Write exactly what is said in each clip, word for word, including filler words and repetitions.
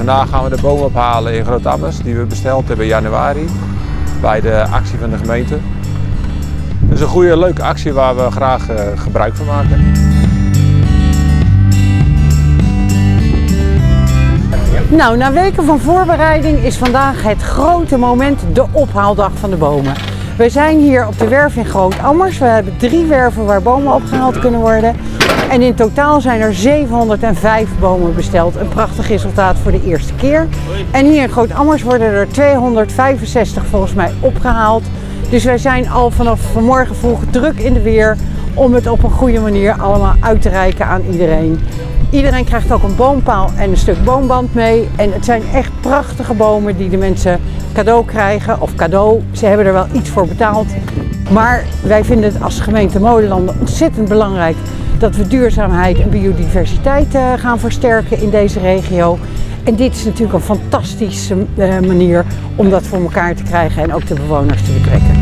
vandaag gaan we de bomen ophalen in Groot-Ammers die we besteld hebben in januari bij de actie van de gemeente. Dat is een goede, leuke actie waar we graag uh, gebruik van maken. Nou, na weken van voorbereiding is vandaag het grote moment, de ophaaldag van de bomen. We zijn hier op de werf in Groot-Ammers. We hebben drie werven waar bomen opgehaald kunnen worden. En in totaal zijn er zevenhonderdvijf bomen besteld. Een prachtig resultaat voor de eerste keer. En hier in Groot-Ammers worden er tweehonderdvijfenzestig volgens mij opgehaald. Dus wij zijn al vanaf vanmorgen vroeg druk in de weer om het op een goede manier allemaal uit te reiken aan iedereen. Iedereen krijgt ook een boompaal en een stuk boomband mee. En het zijn echt prachtige bomen die de mensen cadeau krijgen. Of cadeau, ze hebben er wel iets voor betaald. Maar wij vinden het als gemeente Molenlanden ontzettend belangrijk dat we duurzaamheid en biodiversiteit gaan versterken in deze regio. En dit is natuurlijk een fantastische manier om dat voor elkaar te krijgen en ook de bewoners te betrekken.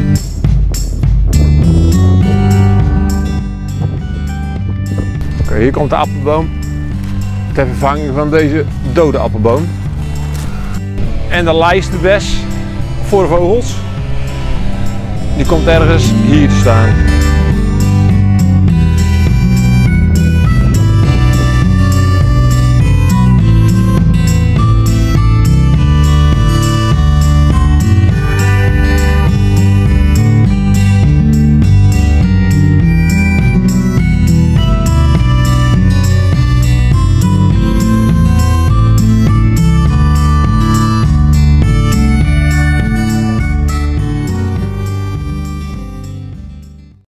Hier komt de appelboom ter vervanging van deze dode appelboom. En de lijsterbes voor de vogels, die komt ergens hier te staan.